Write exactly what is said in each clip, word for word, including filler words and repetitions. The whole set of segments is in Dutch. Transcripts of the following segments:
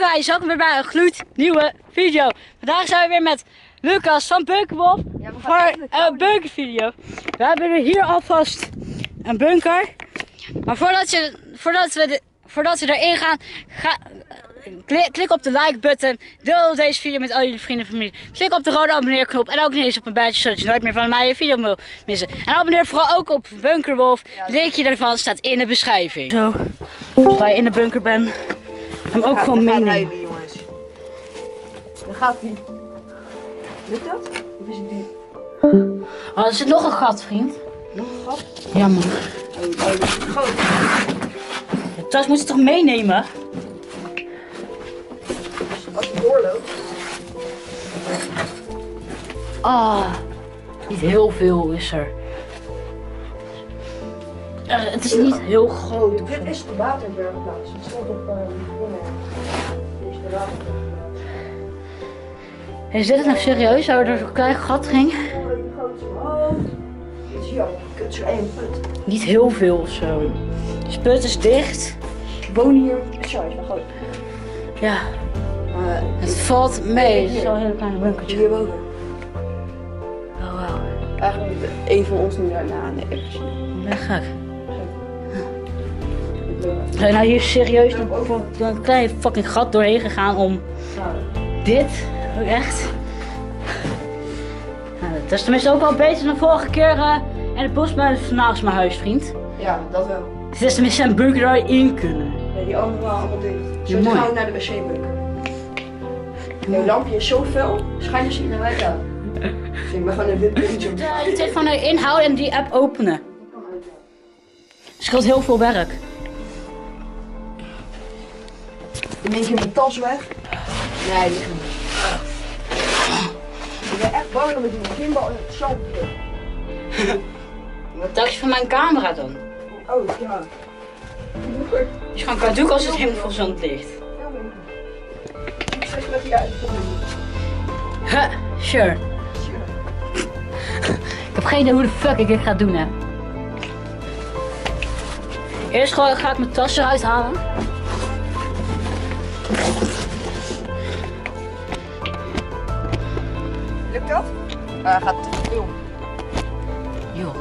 guys, welkom weer bij een gloednieuwe video. Vandaag zijn we weer met Lucas van Bunkerwolf ja, voor een bunkervideo. We hebben hier alvast een bunker. Maar voordat, je, voordat, we, de, voordat we erin gaan, ga, klik, klik op de like button. Deel deze video met al jullie vrienden en familie. Klik op de rode abonneerknop en ook nog eens op een bijtje zodat je nooit meer van mij een video wil missen. En abonneer vooral ook op Bunkerwolf. Het linkje daarvan staat in de beschrijving. Zo, als je in de bunker bent. Hem ook gewoon meenemen. Jongens. Dat gaat niet. Lukt dat? Of is het diep? Oh, er zit nog een gat, vriend. Nog een gat? Ja, man. Oh, oh, dat is groot. De tas moet je toch meenemen? Als je doorloopt. Ah, niet heel veel is er. Uh, het is niet heel groot. Dit is de waterbergplaats. Het stond op uh, Dit is de waterbergplaats. Is dit het nou serieus? Zou er zo'n klein gat ging? Oh, dit is jammer. Het is zo één put. Niet heel veel of zo. De put is dicht. Ik woon hier. Zo, is maar groot. Ja. Uh, Het valt mee. Het is wel een heel klein bunkertje. Hier wonen. Oh, wauw. Eigenlijk moet een van ons nu daarna aan de ergens. Ben gek. Zou je nou hier serieus door een klein fucking gat doorheen gegaan om dit? Ook echt? Nou, dat is tenminste ook wel beter dan vorige keer uh, en het bosbaan naast mijn huis, vriend. Ja, dat wel. Het is tenminste een bunker waar je in kunnen. Nee, die andere waren allemaal dicht. Zo Ja, gaan we naar de wc-bunker. Jouw lampje is zo fel, schijnt ze in de wijk aan. Ik ben gewoon een wit puntje op de Ja, je telefoon erin houden en die app openen. Het scheelt heel veel werk. In één keer mijn tas weg. Nee, die ging niet. Ik ben echt bang dat ik mijn gimbal in het zand druk. Wat dacht je van mijn camera dan? Oh, ja. Je is gewoon kan doen als het helemaal vol zand ligt. Succes met die uitvoering. Huh, sure. Ik heb geen idee hoe de fuck ik dit ga doen, hè. Eerst gewoon ga ik mijn tas eruit halen. Lukt dat? Uh, gaat te veel. Joh.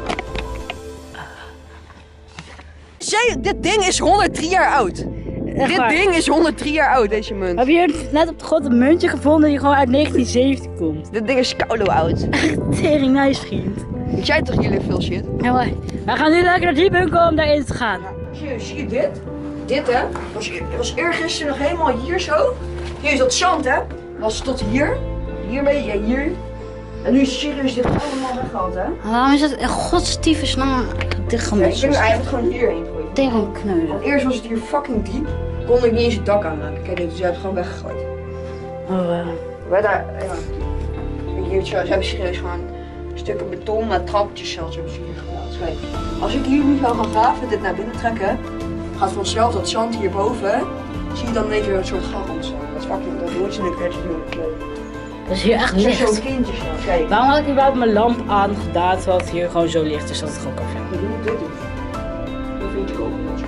Zij, dit ding is honderddrie jaar oud. Echt Dit waar. ding is honderdrie jaar oud, deze munt. Heb je hier net op de grond een muntje gevonden die gewoon uit negentien zeventig komt? Dit ding is koude oud. Tering nice, vriend. Weet jij toch jullie veel shit? Ja, maar wij gaan nu lekker naar die bunker om daarin te gaan. Zie je, zie je dit? Dit hè, was, was eergisteren nog helemaal hier zo. Hier is dat zand hè, was tot hier. Hiermee, ja hier. En nu is serieus dit allemaal weggehaald hè. Waarom is het in godstiefes nou dicht Ja, ik ben gemetseld? eigenlijk gewoon hierheen gegooid. Tering kneuzen. Want eerst was het hier fucking diep. Kon ik niet eens het dak aanmaken. Kijk, dus ze hebben het gewoon weggegooid. Oh, uh. Wij daar, ja. Hier, ze hebben serieus gewoon stukken beton met trappetjes zelfs hebben ze hier geplaatst. Kijk, als ik hier nu zou gaan graven, dit naar binnen trekken, gaat vanzelf dat zand hierboven, zie je dan in één keer een soort gat ontstaan. Dat is fucking, dat wordt ze een keertje doen. Dat is hier echt Het is licht. zo'n kindje staan, kijk. Waarom had ik überhaupt mijn lamp aangedaan terwijl het hier gewoon zo licht is dat het gewoon kan vinden? Ik moet dit doen. Dat vind ik ook niet.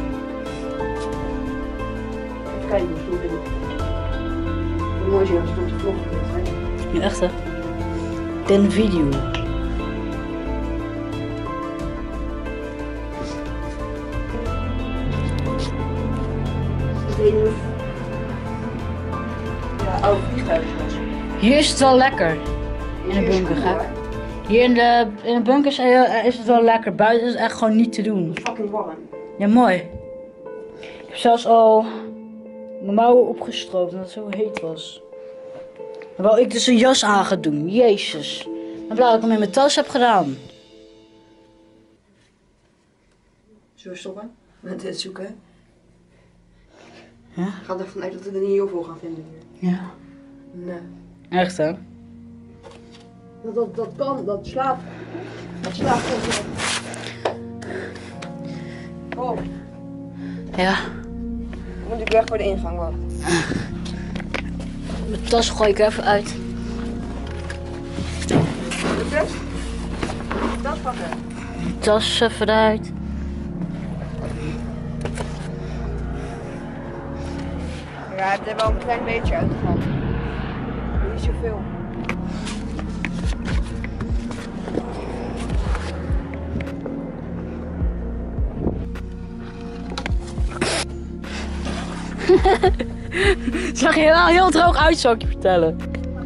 Even kijken, hoe stoel dit. Hoe mooi is je als het op de vlog komt, hè? Ja, echt hè? Den video. Ik weet niet of... Ja, oude vliegtuigen. Hier is het wel lekker. In de bunker, hè? Hier in de, in de bunker is, eh, is het wel lekker. Buiten is het echt gewoon niet te doen. Fucking warm. Ja, mooi. Ik heb zelfs al mijn mouwen opgestroopt omdat het zo heet was. Terwijl ik dus een jas aan ga doen. Jezus. Ik blij dat ik hem in mijn tas heb gedaan. Zullen we stoppen met dit zoeken? Ja? Ik ga ervan uit dat we er niet heel veel gaan vinden hier. Ja. Nee. Echt hè? Dat, dat, dat kan, dat slaat. Dat slaat gewoon. Oh, Ja. dan moet ik weg voor de ingang wachten. Mijn tas gooi ik even uit. Lukt het? Dat pakken. Mijn tas even eruit. Ja, het heeft wel een klein beetje uitgegaan. Niet zoveel. Zag je er wel heel droog uit, zou ik je vertellen.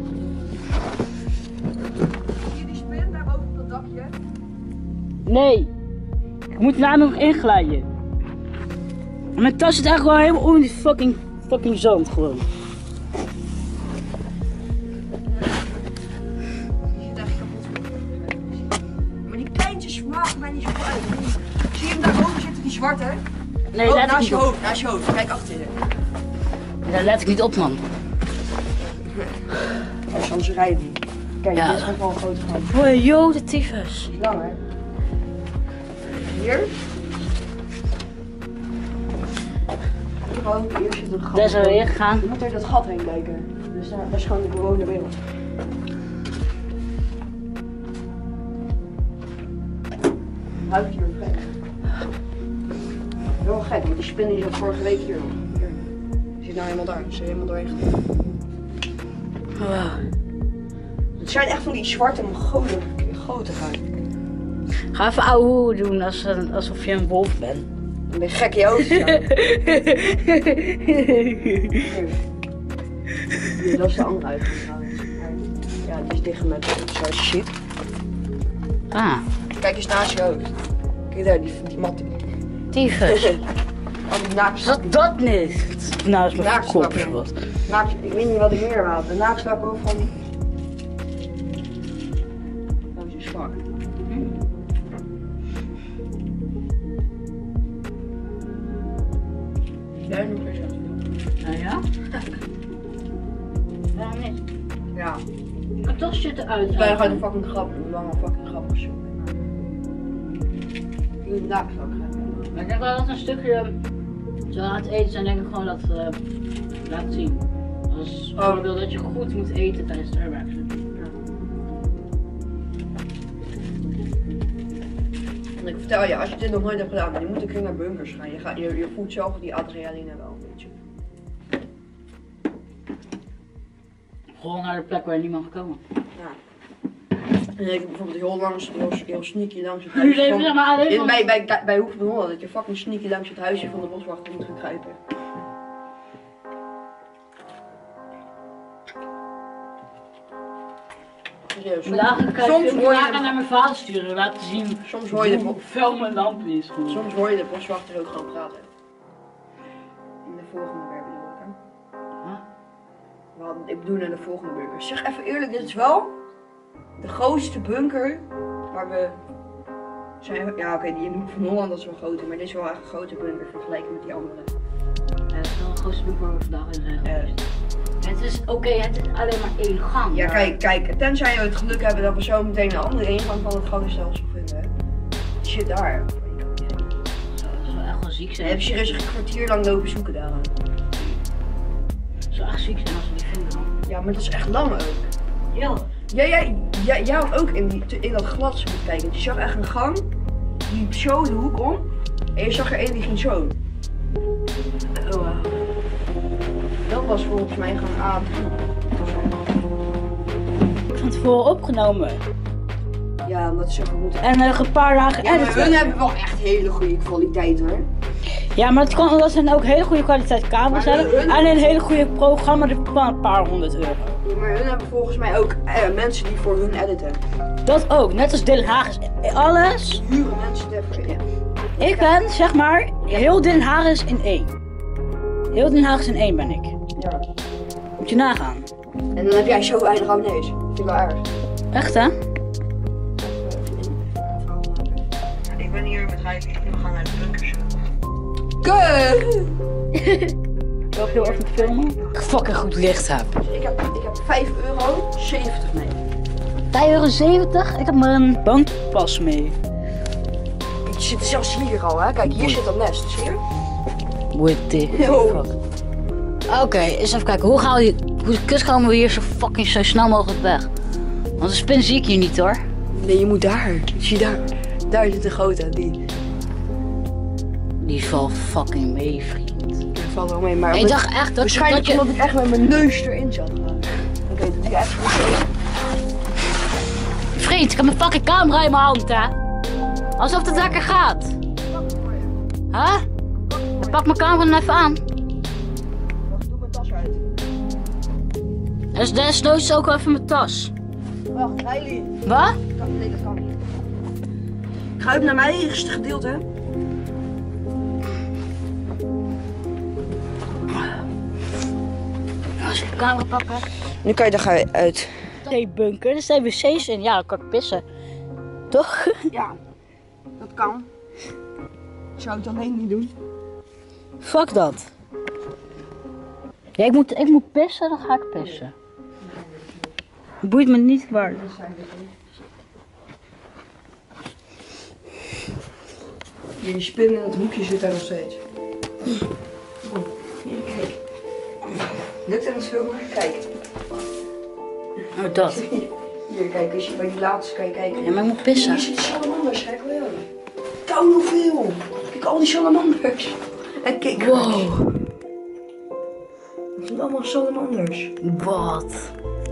Zie je die spin daar boven op dat dakje? Nee. Ik moet namelijk nog inglijden. En mijn tas zit eigenlijk wel helemaal onder die fucking, fucking zand gewoon. Die zit echt kapot. Maar die kleintjes maken mij niet zo uit. Zie je hem daarboven zitten, die zwarte? Nee, Oh, let ik naast niet je op. hoofd, naast je hoofd. Kijk achter je. Daar let ik niet op, man. Als anders rijden die. Kijk, Ja. dit is gewoon wel een grote gang. Hoi, joh, de tyfus. Die is lang, hè? Hier. Gewoon, hier zit een gat. Daar zijn we weer gegaan. Je moet door dat gat heen kijken. Dus daar, daar is gewoon de bewoonde wereld. Ruikt hier gek. Heel gek, want die spin die zat vorige week hier nog. Hier. Die zit nou helemaal daar, die is er helemaal doorheen gegaan. Wow. Het zijn echt van die zwarte mongolen grote gaan. Ga even ouwe hoer doen als, een- alsof je een wolf bent. Dan ben je gek in je hoofd. Ja. Ja, dat is de andere uitgang trouwens. Ja, die is dicht met zoals je ziet. Ah, Kijk eens naast je hoofd. Kijk daar, die, die mat. tyfus. Al die naakt, Dat dat niet. Nou, is mijn Naakslak, kop ja. wat. naakt, ik weet niet wat ik meer had. De naakslak ook van. Dat is een zwak. Duizend procent. Nou ja? Waarom niet? Ja. Ik kan toch shit eruit. Ik ben gewoon een fucking grap. Ik ben een fucking grappig show. Ik wil een naakslak hebben. Maar ik denk wel dat een stukje zo aan het eten zijn, denk ik gewoon dat uh, laat zien. Als Oh. je wil dat je goed moet eten tijdens de airbags. En ik vertel je, als je dit nog nooit hebt gedaan, dan moet ik naar bunkers gaan. Je, gaat, je, je voelt zelf die adrenaline wel een beetje. Gewoon naar de plek waar je niet mag komen. Ja. En ik heb bijvoorbeeld heel langs, heel, heel sneaky langs het Nu huisje leven van... zeg maar alleen In, van... bij, bij, bij, bij Hoek van Holland, dat je fucking sneaky langs het huisje van de boswachter moet gaan kruipen. Serieus, soms, soms hoor je naar mijn vader sturen, laten zien soms hoor je de, hoe bo- fel mijn lamp is. Gewoon. soms hoor je de boswachter ook gewoon praten. In de volgende weer bedoel ik, hè? Huh? We hadden, ik bedoel in de volgende bunker. Zeg even eerlijk, dit is wel de grootste bunker waar we zijn. Ja, oké, die in de Hoek van Holland dat is wel groter, maar dit is wel echt een grote bunker vergeleken met die andere. Ja, het is wel een grootste boek waar we vandaag in zijn Ja. geweest. Het is oké, het is alleen maar één gang. Ja, maar- kijk, kijk, tenzij we het geluk hebben dat we zo meteen een andere ingang van het gangenstelsel vinden. Shit daar. Dat zou echt wel ziek Dan zijn. heb je serieus een kwartier lang lopen zoeken daar. Dat zou echt ziek zijn als we die vinden. Ja, maar dat is echt lang ook. Ja. Jij, jij, jij, jij had ook in, die, in dat glas moeten kijken. Want je zag echt een gang, die liep zo de hoek om. En je zag er één die ging zo. Oh, wow. Dat was volgens mij gewoon A. Van tevoren opgenomen. Ja, omdat ze gewoon moeten. En nog een paar dagen Ja, maar editen. hun hebben wel echt hele goede kwaliteit hoor. Ja, maar het kan omdat ze ook hele goede kwaliteit camera's Maar hebben. hun- En een hele goede programma van een paar honderd euro. Maar hun hebben volgens mij ook eh, mensen die voor hun editen. Dat ook, net als Den Haag is alles. Huren mensen daarvoor. Ja. Ik ben, zeg maar, heel Den Haag is in één. Heel Den Haag is in één ben ik. Ja. Moet je nagaan. En dan heb jij zo weinig abonnees. Vind ik wel erg. Echt hè? Ik ben hier met Rijke en we gaan naar de bunkers. Kut! Wil je even filmen? Ik fucking goed licht heb. Ik heb, ik heb vijf euro zeventig mee. vijf euro zeventig? Ik heb maar een bankpas mee. Die zit zelfs hier al, hè? Kijk, hier zit dat nest. Zie je? With the Yo. fuck. Oké, eens even kijken. Hoe gaan we hier, hoe kus komen we hier zo fucking zo snel mogelijk weg? Want een spin zie ik hier niet hoor. Nee, je moet daar. Zie je daar? Daar zit de grote, die. Die valt fucking mee, vriend. Dat valt wel mee, maar... Ik dacht echt dat, waarschijnlijk dat je... omdat ik echt met mijn neus erin zat. Oké, okay, dat ik echt goed. Vriend, ik heb mijn fucking camera in mijn hand, hè. Alsof het lekker gaat. Huh? Ik pak mijn camera dan even aan. Wacht, doe mijn tas uit. Dus desnoods ook wel even mijn tas. Wacht, Riley. Wat? Nee, dat kan niet. Kruip naar mij, eerste gedeelte. Als ik de camera pakken. Nu kan je er uit. Twee bunker, er zijn wc's in. Ja, dan kan ik pissen. Toch? Ja, dat kan. Ik zou het alleen niet doen. Fuck dat. Ja, ik moet, ik moet pissen, dan ga ik pissen. Het boeit me niet waar. Je spin in het hoekje zit daar nog steeds. Hier, kijk. Lukt het het filmen? Kijk. Oh, dat. Hier, kijk, als je bij die laatste kan je kijken. Ja, maar ik moet pissen. Hier zitten salamanders, kijk wel. Kou hoeveel. Kijk al die salamanders. En kijk. Wow. Dat zijn allemaal salamanders. Wat?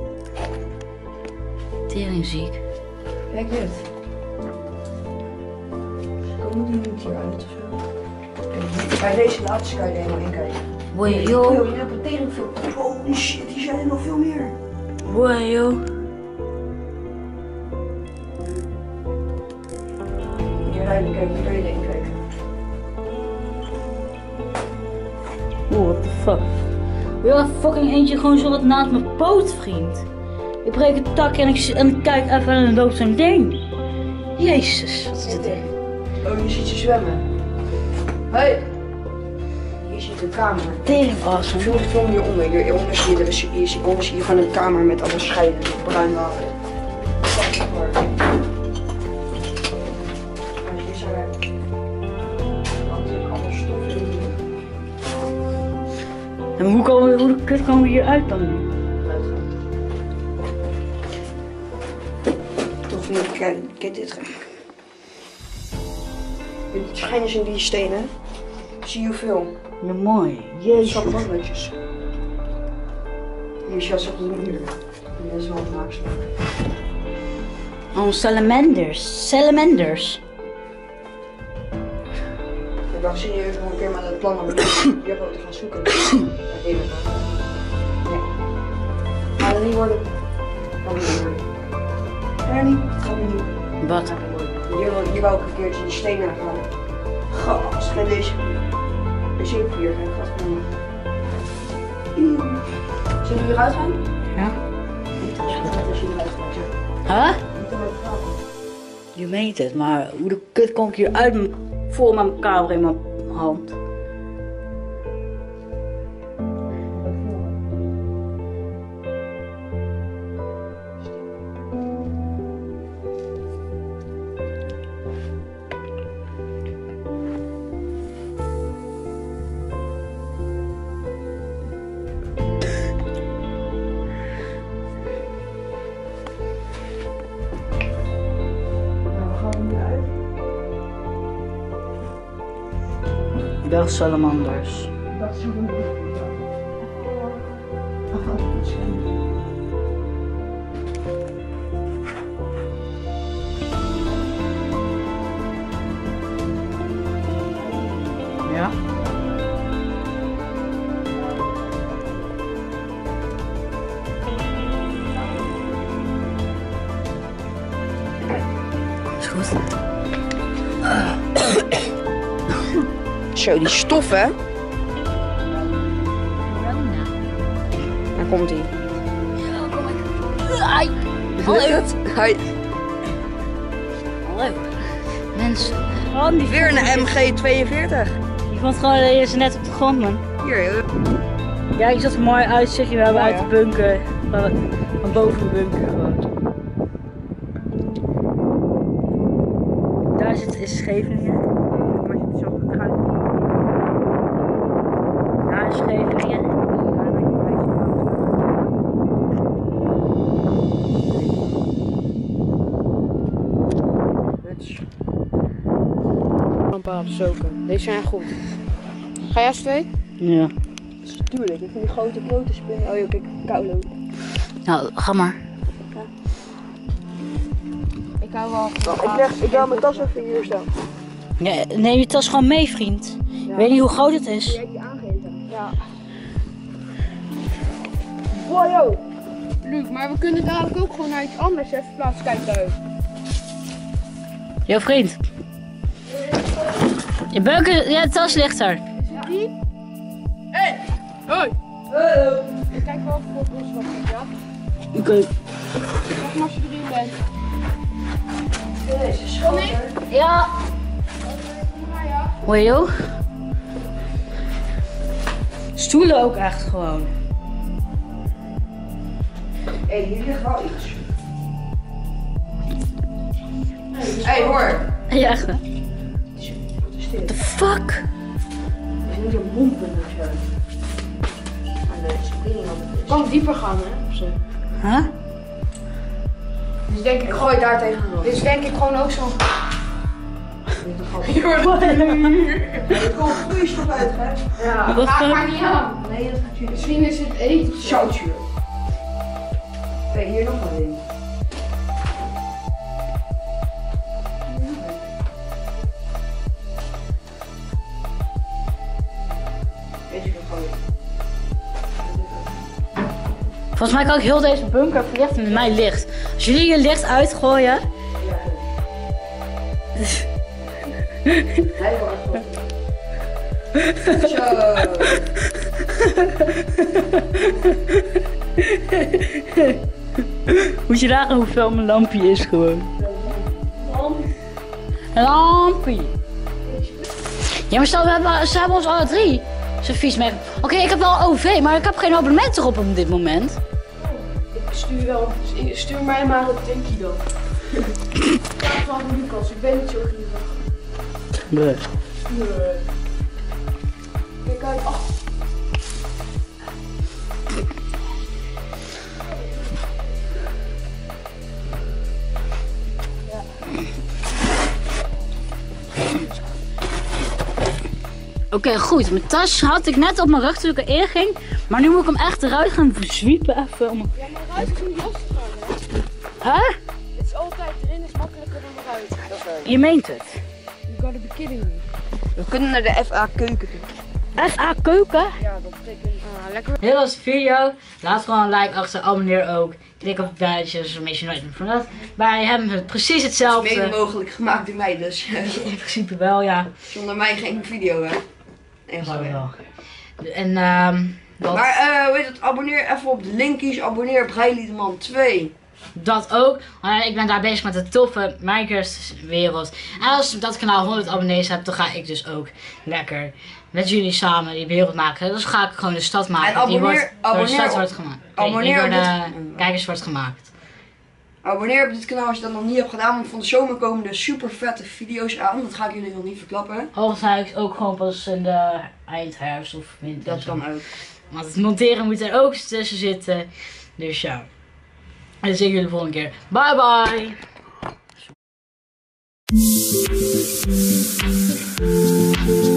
Teringziek. Kijk dit. Komen die niet hier uit of zo? Bij deze laatste kan je er helemaal in kijken. Wow, Oh, joh. je hebt een teringfilm. Holy shit, die zijn er nog veel meer. Wow, joh. Hier, Riley, kijk, hier kan je erin kijken. Wow, what the fuck. Wil fucking eentje gewoon zo wat naast mijn poot, vriend. Ik breek het tak en ik, en ik kijk even en dan loopt zo'n ding. Jezus, wat is dit? Oh, je ziet ze zwemmen. Hey! Hier zit een kamer. Tering awesome. Film, film hieronder. Hieronder zie je, de, hier, hieronder zie je gewoon een kamer met alle scheiden. Bruin water. Hier zijn er allemaal stof in. En hoe, komen we, hoe de kut komen we hier uit dan nu? Toch niet, kijk, kijk dit. Die schijnen in die stenen. Zie je hoeveel? Ja, mooi. Jezus. Salamandertjes. Hier zit op de muur. Dat is wel een maaksel. Oh, salamanders. Salamanders. Ik dacht serieus nog een keer met het plan om hier te gaan zoeken. Dat deed ik wel. Nee. Gaat het niet worden? Kan het niet worden. Ernie, kan het niet. Wat? Hier, hier wou ik een keertje die stenen gaan. Gast, met deze wc-papier. Kijk, wat van. Zullen we hieruit gaan? Ja. Niet als je eruit gaat. Huh? Niet om het gaan. Je meent het, maar hoe de kut kom ik hier uit m- voor met mijn camera in mijn hand? Wel salamanders. Dat is een Ja? Is goed. Zo, die stof hè. Daar komt hij. Ja, kom ik. Ai. Hallo. Hi. Hallo. Mensen. Oh, die Weer een M G tweeënveertig. Die vond gewoon dat je ze net op de grond, man. Hier. Ja, je zat een mooi uitzichtje. We hebben Ja, uit ja. de bunker. Van, van boven de bunker gewoon. Daar zit is Scheveningen. Maar je zo goed gaat. Daar is Scheveningen. Een paar zoken. Deze zijn goed. Ga jij als twee? Ja. Tuurlijk, ik vind die grote klote spinnen. Oh joh, kijk, koulo. Nou, ga maar. Ik hou wel van. Ik, leg, ik laat mijn tas even hier staan. Ja, neem je tas gewoon mee, vriend. Ja. Ik weet niet hoe groot het is. Jij hebt die aangegeven. Ja. Wow, joh. Luc, maar we kunnen dadelijk ook gewoon naar iets anders even plaats kijken. Yo, vriend. Je beuken, ja, de tas ligt er. Is het die? Hé! Hoi! Hallo. Ik kijk wel even op ons wat is, ja? Oké. Okay. Zeg maar als je erin bent. Deze is schoon. Ja. Ja, ja. Hoi, joh. Stoelen ook echt gewoon. Hé, hey, hier ligt wel iets. Hé, hey, hoor. Ja, echt hè? Wat is dit? The fuck? Het is niet een mompen of zo. Maar nee, ik weet niet wat het is. Kan dieper gaan, hè? Of zo. Huh? Dus denk ik, Ik gooi daar tegenaan. dit is denk ik gewoon ook zo. Je hoort het hier. Er komt vloeistof uit, hè? Ja. Wat Ga fuck? maar niet aan. Nee, dat gaat je. Misschien is het eten. of zo. Zoutzuur. Kijk, hier nog een ding. Deze kan gewoon. Volgens mij kan ik heel deze bunker verlichten met mijn licht. Als jullie je licht uitgooien. Hij wordt gewoon. Zo. Moet je raken hoe fel mijn lampje is gewoon. Een lampje. Ja, maar stel, we hebben, ze hebben ons alle drie zo'n fiets mee. Oké, okay, ik heb wel O V, maar ik heb geen abonnement erop op dit moment. Ik stuur wel. Dus stuur mij maar het tankie dan. Ja, van Lucas. Ik ben niet zo gierig. Nee. Nee. Kijk uit. Ach. Oké, okay, goed. Mijn tas had ik net op mijn rug toen ik erin ging. Maar nu moet ik hem echt eruit gaan zwiepen even. Om... Ja, maar eruit is niet lastig gaan, hè? Huh? Het is altijd erin is makkelijker dan eruit. Je meent het. You gotta be kidding me. We kunnen naar de F A keuken doen. F A keuken? Ja, dat betekent uh, lekker. Dit was de video. Laat gewoon een like achter, abonneer ook. Klik op het belletje, zodat je nooit meer van dat. Wij hebben het precies hetzelfde. Het is mede mogelijk gemaakt door mij, dus In principe wel, ja. zonder mij geen video, hè. Nee, Dat dat wel. En ehm dat, Maar eh, weet het, abonneer even op de linkies. Abonneer op Heiliedman twee. dat ook. Want ik ben daar bezig met de toffe Minecraft wereld. En als dat kanaal honderd abonnees hebt, dan ga ik dus ook lekker met jullie samen die wereld maken. Dus ga ik gewoon de stad maken. En abonneer- die wordt, door abonneer de stad op- wordt gemaakt. abonneer Nee, die door op de dit- kijkers wordt gemaakt. Abonneer op dit kanaal als je dat nog niet hebt gedaan. Want van de zomer komen er super vette video's aan. Dat ga ik jullie nog niet verklappen. Hoogstwaarschijnlijk ook gewoon pas in de eindherfst of winter. Dat kan ook. Want het monteren moet er ook tussen zitten. Dus ja. En dan zie ik jullie de volgende keer. Bye bye!